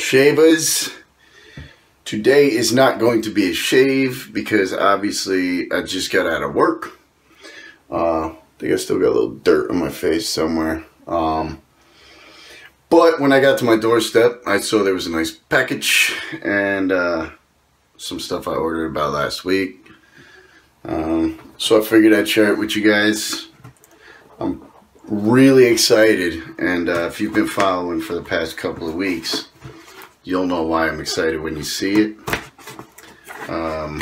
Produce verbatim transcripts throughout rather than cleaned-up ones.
Shavers, today is not going to be a shave because obviously I just got out of work. Uh, I think I still got a little dirt on my face somewhere. Um, but when I got to my doorstep, I saw there was a nice package and uh, some stuff I ordered about last week. Um, so I figured I'd share it with you guys. I'm really excited, and uh, if you've been following for the past couple of weeks, you'll know why I'm excited when you see it. Um,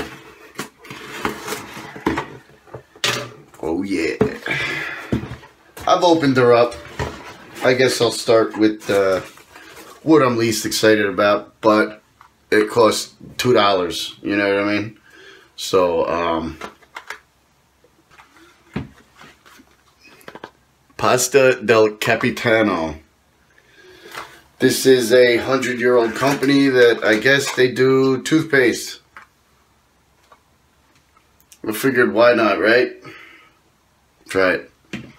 oh yeah, I've opened her up. I guess I'll start with uh, what I'm least excited about, but it costs two dollars, you know what I mean? So, um... Pasta del Capitano. This is a hundred-year-old company that I guess they do toothpaste. I figured, why not, right? Try it.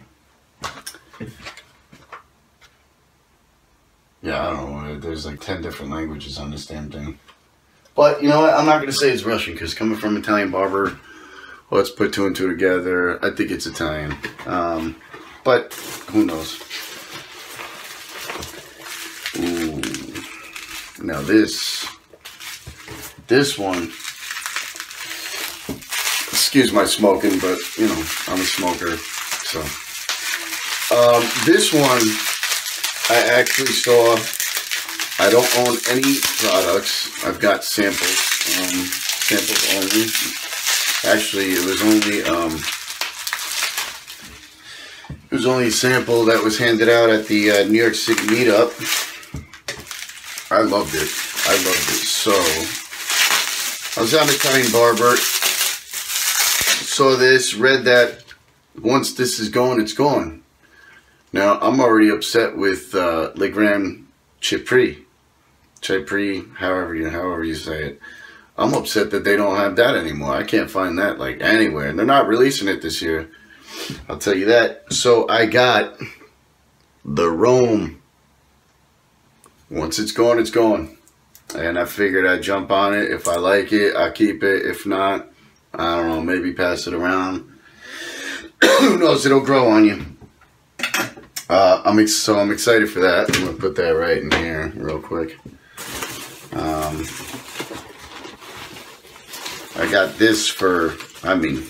Yeah, I don't know. There's like ten different languages on this damn thing. But, you know what? I'm not going to say it's Russian, because coming from Italian barber, let's put two and two together. I think it's Italian. Um... But who knows? Ooh. Now this, this one, excuse my smoking, but you know, I'm a smoker. So, um, this one, I actually saw, I don't own any products. I've got samples, um, samples only. Actually, it was only, um, It was only a sample that was handed out at the uh, New York City meetup. I loved it. I loved it. So, I was at an Italian barber, saw this, read that once this is gone, it's gone. Now, I'm already upset with uh, Le Grand Chypre. Chypre, however you, however you say it. I'm upset that they don't have that anymore. I can't find that like anywhere. And they're not releasing it this year. I'll tell you that. So I got the Rome. Once it's gone, it's gone. And I figured I'd jump on it. If I like it, I keep it. If not, I don't know, maybe pass it around. Who knows, it'll grow on you. Uh, I'm ex so I'm excited for that. I'm going to put that right in here real quick. Um, I got this for, I mean...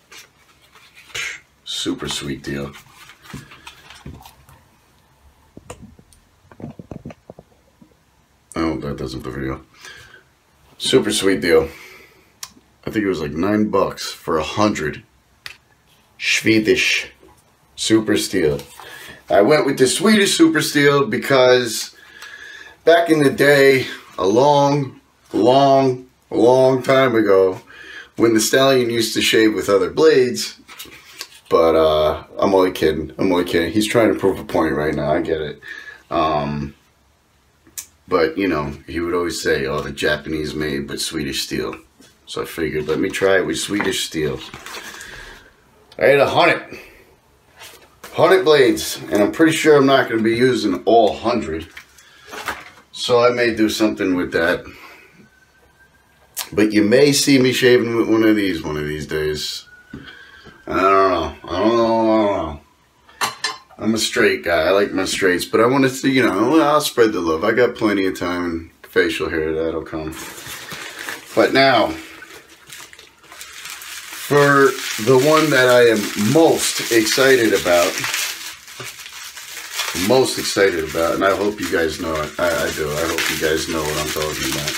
super sweet deal. Oh, that doesn't the video. Super sweet deal. I think it was like nine bucks for a hundred Swedish Super Steel. I went with the Swedish Super Steel because back in the day, a long, long, long time ago, when the Stallion used to shave with other blades. But uh, I'm only kidding. I'm only kidding. He's trying to prove a point right now. I get it. Um, but, you know, he would always say, oh, the Japanese made, but Swedish steel. So I figured, let me try it with Swedish steel. I had a hundred. Hundred blades. And I'm pretty sure I'm not going to be using all hundred. So I may do something with that. But you may see me shaving with one of these one of these days. I don't know. I don't know. I don't know. I'm a straight guy. I like my straights, but I want to see, you know, I'll spread the love. I got plenty of time and facial hair that'll come. But now, for the one that I am most excited about, most excited about, and I hope you guys know it. I, I do. I hope you guys know what I'm talking about.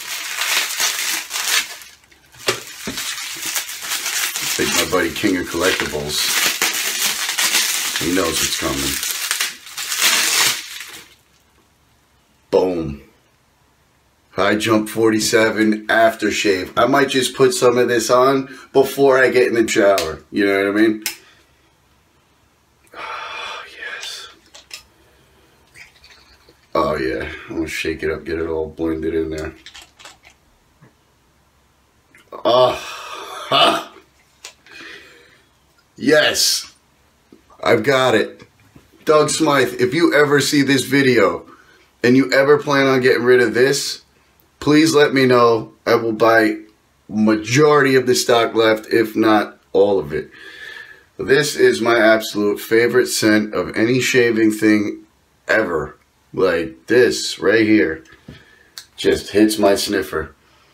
I think my buddy King of Collectibles, he knows what's coming. Boom. High Jump forty-seven aftershave. I might just put some of this on before I get in the shower. You know what I mean? Oh, yes. Oh, yeah. I'm going to shake it up, get it all blended in there. Oh, ha. Yes, I've got it. Doug Smythe, if you ever see this video, and you ever plan on getting rid of this, please let me know. I will buy majority of the stock left, if not all of it. This is my absolute favorite scent of any shaving thing ever. Like this right here just hits my sniffer.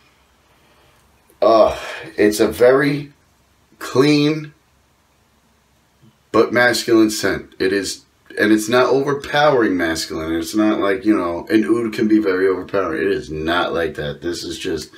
Oh, it's a very clean but masculine scent. It is, and it's not overpowering masculine. It's not like, you know, an oud can be very overpowering. It is not like that. This is just,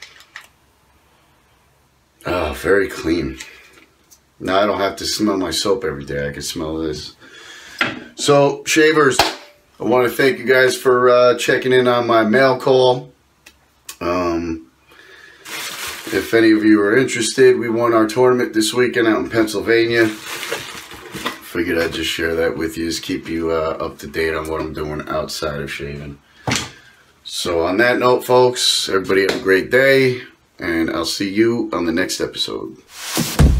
oh, very clean. Now I don't have to smell my soap every day. I can smell this. So, shavers, I want to thank you guys for uh, checking in on my mail call. Um, if any of you are interested, we won our tournament this weekend out in Pennsylvania. Figured I'd just share that with you, just keep you uh, up to date on what I'm doing outside of shaving. So on that note, folks, everybody have a great day, and I'll see you on the next episode.